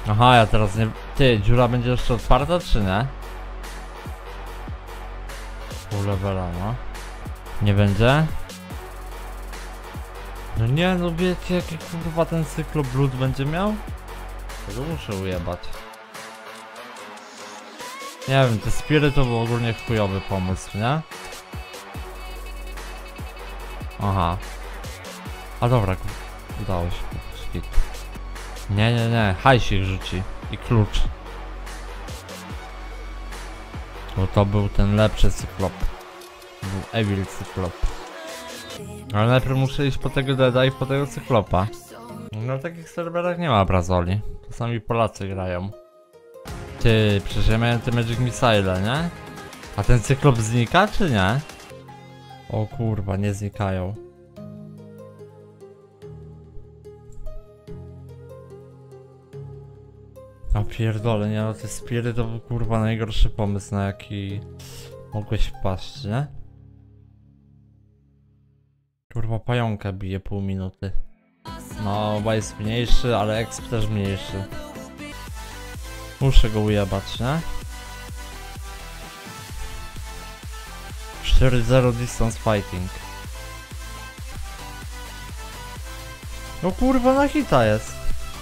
Aha, ja teraz nie... Ty, dziura będzie jeszcze otwarta, czy nie? Pół levela, no. Nie będzie? No nie, no wiecie jaki kurwa ten cykloblut będzie miał? Tego muszę ujebać. Nie wiem, te spiry to był ogólnie chujowy pomysł, nie? Aha. A dobra, udało się. Nie, hajsik rzuci. I klucz. Bo to był ten lepszy cyklop. Był Evil cyklop. Ale najpierw muszę iść po tego Deda i po tego cyklopa. Na takich serwerach nie ma brazoli. Czasami Polacy grają. Ty, przecież ja miałem te Magic Missile, nie? A ten cyklop znika, czy nie? O kurwa, nie znikają. A pierdolę, nie no, te spiry to był kurwa najgorszy pomysł, na jaki mogłeś wpaść, nie? Kurwa, pająka bije pół minuty. No, oba jest mniejszy, ale exp też mniejszy. Muszę go ujebać, nie? 4-0 distance fighting. No kurwa, na hita jest.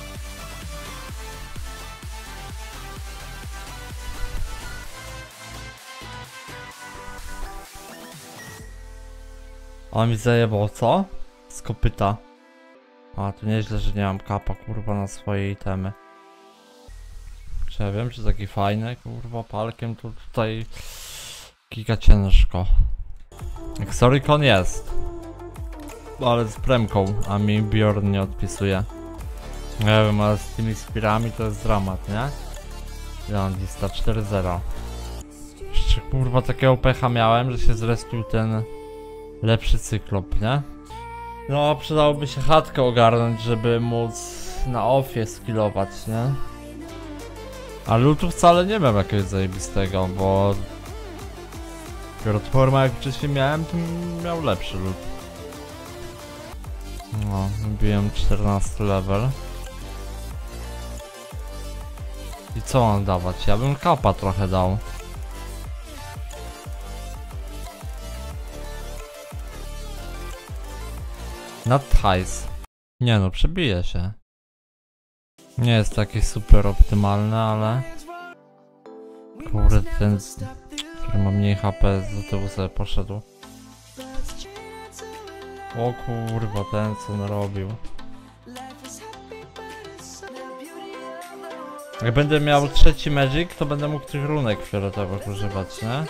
On mi zajebał, co? Z kopyta. A, to nieźle, że nie mam kapa, kurwa, na swoje itemy. Czy ja wiem, czy taki fajny, kurwa, palkiem to tutaj... Giga ciężko. Exoricon jest. Ale z premką, a mi Bjorn nie odpisuje. Nie wiem, ale z tymi spirami to jest dramat, nie? Landista 4-0. Jeszcze kurwa takiego pecha miałem, że się zrespił ten... lepszy cyklop, nie? No, przydałoby się chatkę ogarnąć, żeby móc na offie skillować, nie? A lootu wcale nie mam jakiegoś zajebistego, bo... Platforma jak wcześniej miałem, to miał lepszy loot. No, wbiłem 14 level. I co mam dawać? Ja bym kapa trochę dał. Not hajs. Nie no, przebije się. Nie jest taki super optymalny, ale... Kurde, ten, który ma mniej HP, z tyłu sobie poszedł. O kurwa, ten co narobił. Jak będę miał trzeci magic, to będę mógł tych runek fioletowych używać, nie?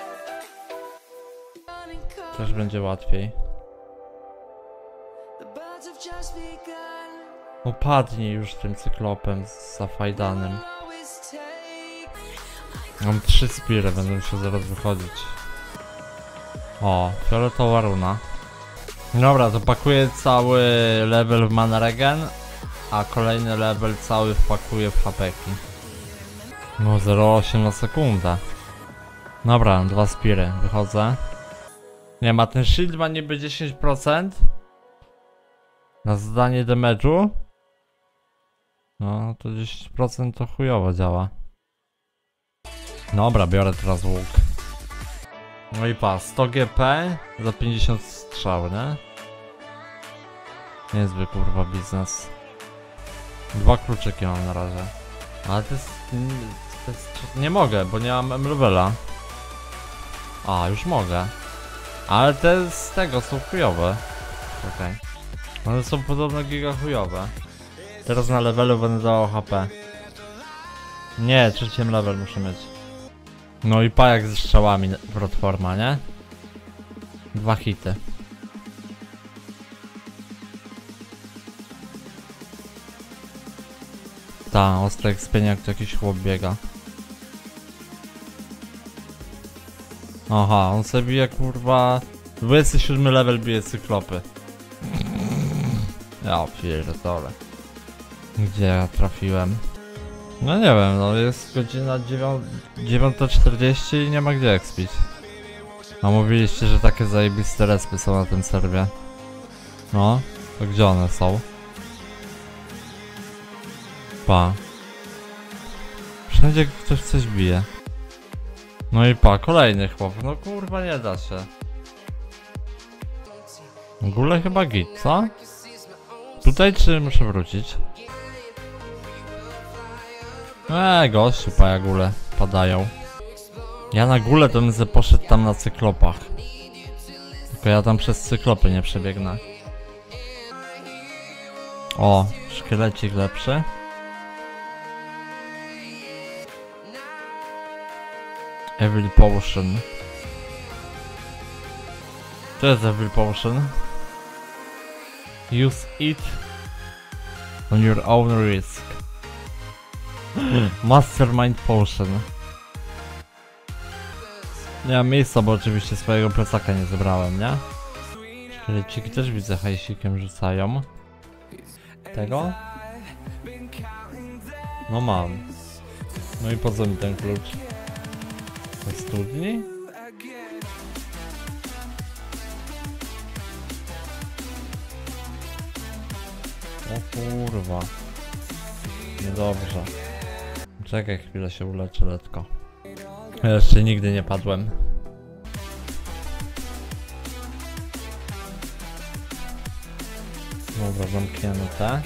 Też będzie łatwiej. Opadnij już tym cyklopem zafajdanym. Mam 3 spiry, będę musiał zaraz wychodzić. O, fioletowa runa. Dobra, to pakuję cały level w mana regen, a kolejny level cały wpakuję w hapeki. No 0,8 na sekundę. Dobra, 2 spiry, wychodzę. Nie ma, ten shield ma niby 10% na zadanie damage'u. No to 10% to chujowo działa. Dobra, biorę teraz łuk. No i pa, 100 GP za 50 strzał, nie? Niezły kurwa biznes. 2 kluczyki mam na razie. Ale to jest... nie mogę, bo nie mam M-levela. A, już mogę. Ale te z tego są chujowe. Okej. One są podobno giga chujowe. Teraz na levelu będę dawał HP. Nie, trzecim level muszę mieć. No i pajak ze strzałami platforma, nie? 2 hity. Ta, ostry ekspieniak to jakiś chłop biega. Aha, on sobie bije kurwa... 27 level bije cyklopy. Ja pierdolę. Gdzie ja trafiłem? No nie wiem, no jest godzina 9:40 i nie ma gdzie expić. A mówiliście, że takie zajebiste respy są na tym serwie. No, to gdzie one są? Pa. Wszędzie ktoś coś bije. No i pa, kolejny chłop. No kurwa, nie da się. W ogóle chyba git, co? Tutaj czy muszę wrócić? Gościu, pajagule padają. Ja na górę to bym poszedł tam na cyklopach. Tylko ja tam przez cyklopy nie przebiegnę. O, szkielecik lepszy. Evil Potion. To jest Evil Potion. Use it on your own risk. Mastermind Potion. Nie mam miejsca, bo oczywiście swojego plecaka nie zebrałem, nie? Szkieleciki też widzę, hajsikiem rzucają. Tego? No mam. No i po co mi ten klucz? Do studni? O kurwa. Niedobrze. Czekaj chwilę, się uleczę letko. Ja jeszcze nigdy nie padłem. Dobra, zamknięte.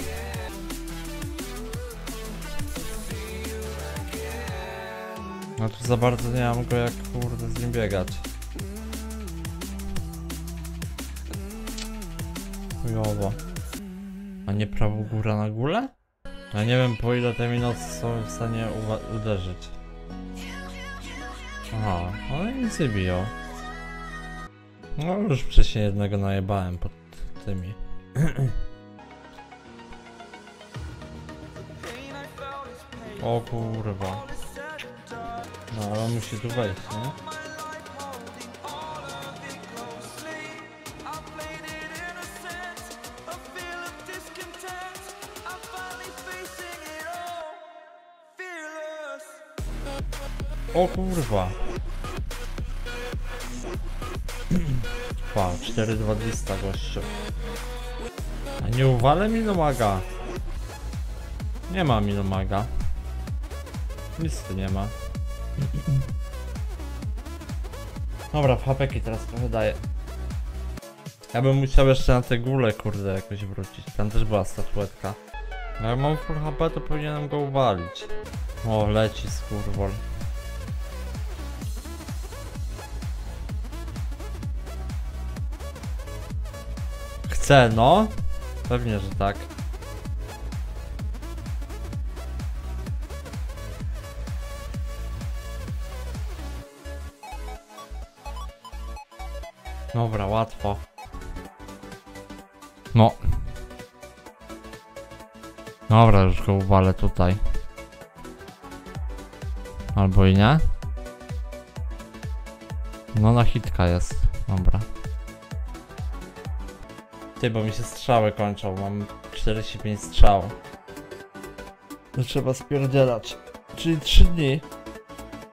No tu za bardzo nie mam go jak kurde z nim biegać. Chujowo. A nie prawo góra na górę? Ja nie wiem po ile te minocy są w stanie uderzyć. Aha, no i nic nie biją. No już wcześniej jednego najebałem pod tymi. O kurwa. No ale on musi tu wejść, nie? O kurwa. Pa, 4200 gościu. A nie uwalę Minomaga. Nie ma Minomaga. Nic tu nie ma. Dobra, hapeki teraz trochę daję. Ja bym musiał jeszcze na tę górę kurde jakoś wrócić. Tam też była statuetka. No jak mam full HP, to powinienem go uwalić. O, leci skurwol. Chcę, no? Pewnie, że tak. Dobra, łatwo. No. Dobra, już go uwalę tutaj. Albo i nie. No na hitka jest. Dobra. Ty, bo mi się strzały kończą. Mam 45 strzał. To trzeba spierdzielać. Czyli 3 dni.